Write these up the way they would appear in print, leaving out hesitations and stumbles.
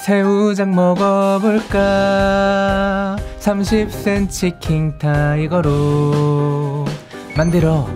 새우장 먹어볼까 30cm 킹타이거로 만들어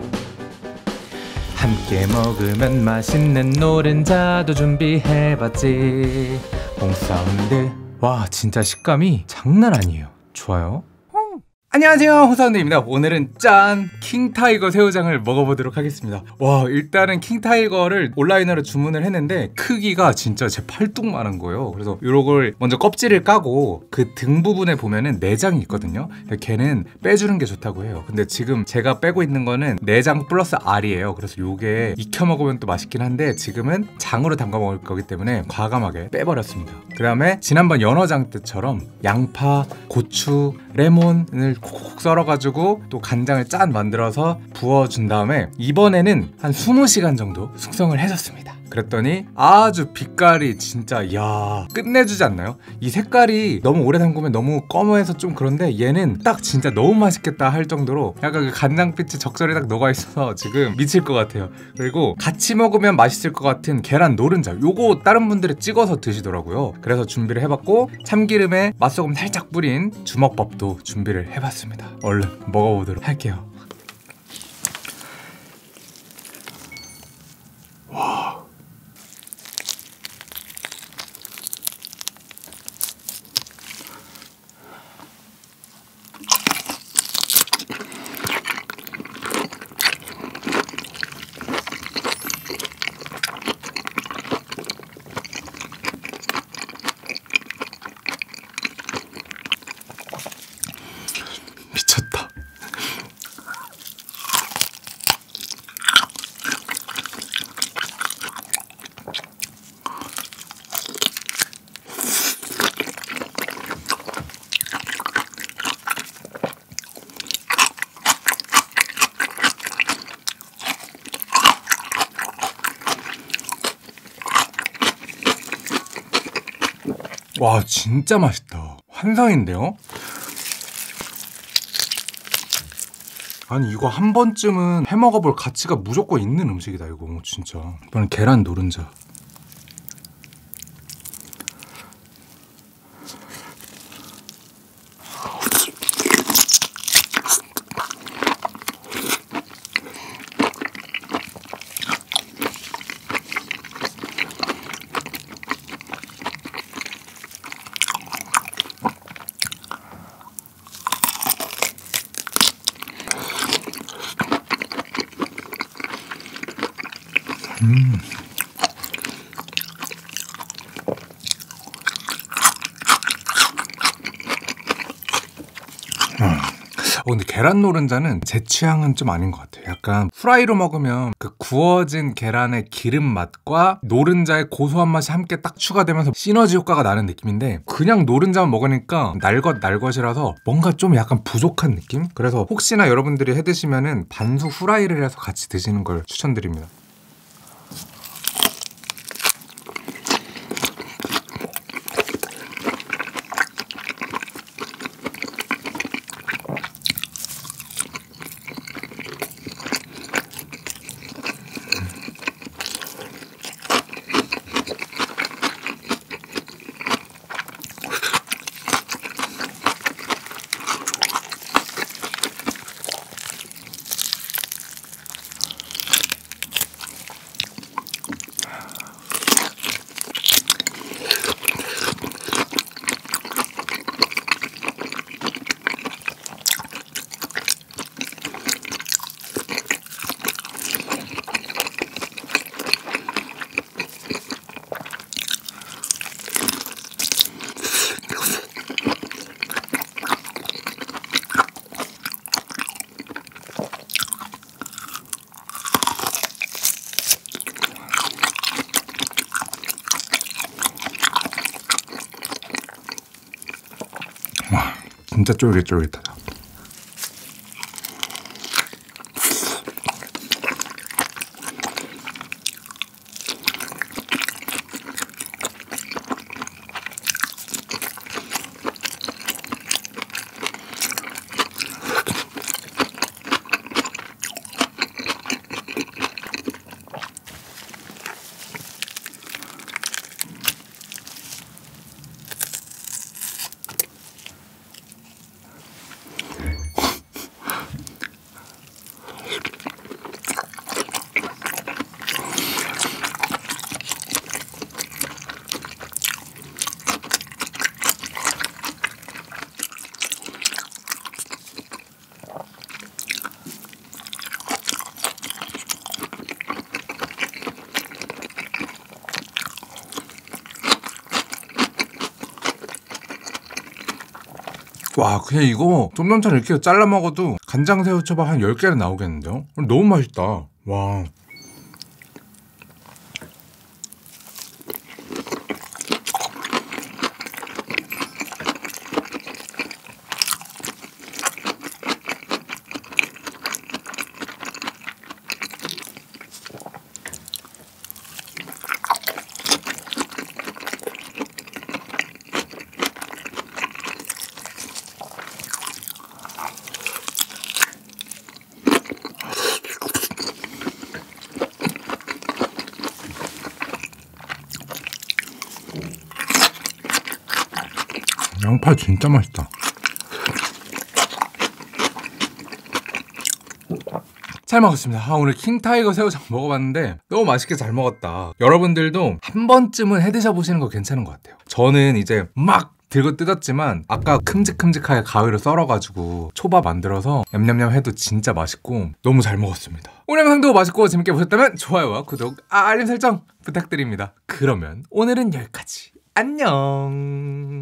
함께 먹으면 맛있는 노른자도 준비해봤지. 홍사운드. 와 진짜 식감이 장난 아니에요. 좋아요. 안녕하세요, 홍사운드입니다. 오늘은 짠! 킹타이거 새우장을 먹어보도록 하겠습니다. 와, 일단은 킹타이거를 온라인으로 주문을 했는데 크기가 진짜 제 팔뚝만한 거예요. 그래서 요걸 먼저 껍질을 까고 그 등 부분에 보면은 내장이 있거든요. 걔는 빼주는 게 좋다고 해요. 근데 지금 제가 빼고 있는 거는 내장 플러스 알이에요. 그래서 요게 익혀 먹으면 또 맛있긴 한데 지금은 장으로 담가 먹을 거기 때문에 과감하게 빼버렸습니다. 그 다음에 지난번 연어장 때처럼 양파, 고추, 레몬을 콕콕 썰어가지고 또 간장을 짠 만들어서 부어준 다음에 이번에는 한 20시간 정도 숙성을 해줬습니다. 그랬더니 아주 빛깔이 진짜 야 끝내주지 않나요? 이 색깔이 너무 오래 담그면 너무 검어해서 좀 그런데 얘는 딱 진짜 너무 맛있겠다 할 정도로 약간 그 간장빛이 적절히 딱 녹아있어서 지금 미칠 것 같아요. 그리고 같이 먹으면 맛있을 것 같은 계란 노른자, 요거 다른 분들이 찍어서 드시더라고요. 그래서 준비를 해봤고 참기름에 맛소금 살짝 뿌린 주먹밥도 준비를 해봤습니다. 얼른 먹어보도록 할게요. 와. 미쳤다. 와 진짜 맛있다. 환상인데요? 아니 이거 한 번쯤은 해먹어볼 가치가 무조건 있는 음식이다 이거 진짜. 이번엔 계란 노른자. 근데 계란 노른자는 제 취향은 좀 아닌 것 같아요. 약간 후라이로 먹으면 그 구워진 계란의 기름 맛과 노른자의 고소한 맛이 함께 딱 추가되면서 시너지 효과가 나는 느낌인데 그냥 노른자만 먹으니까 날것이라서 뭔가 좀 약간 부족한 느낌? 그래서 혹시나 여러분들이 해 드시면은 반숙 후라이를 해서 같이 드시는 걸 추천드립니다. 와, 진짜 쫄깃쫄깃하다. 와, 그냥 이거 쫌장처럼 이렇게 잘라 먹어도 간장새우초밥 한 10개는 나오겠는데요? 너무 맛있다. 와. 양파 진짜 맛있다. 잘 먹었습니다. 오늘 킹타이거 새우장 먹어봤는데 너무 맛있게 잘 먹었다. 여러분들도 한 번쯤은 해드셔보시는 거 괜찮은 것 같아요. 저는 이제 막 들고 뜯었지만 아까 큼직큼직하게 가위로 썰어가지고 초밥 만들어서 냠냠냠 해도 진짜 맛있고 너무 잘 먹었습니다. 오늘 영상도 맛있고 재밌게 보셨다면 좋아요와 구독, 알림 설정 부탁드립니다. 그러면 오늘은 여기까지. 안녕.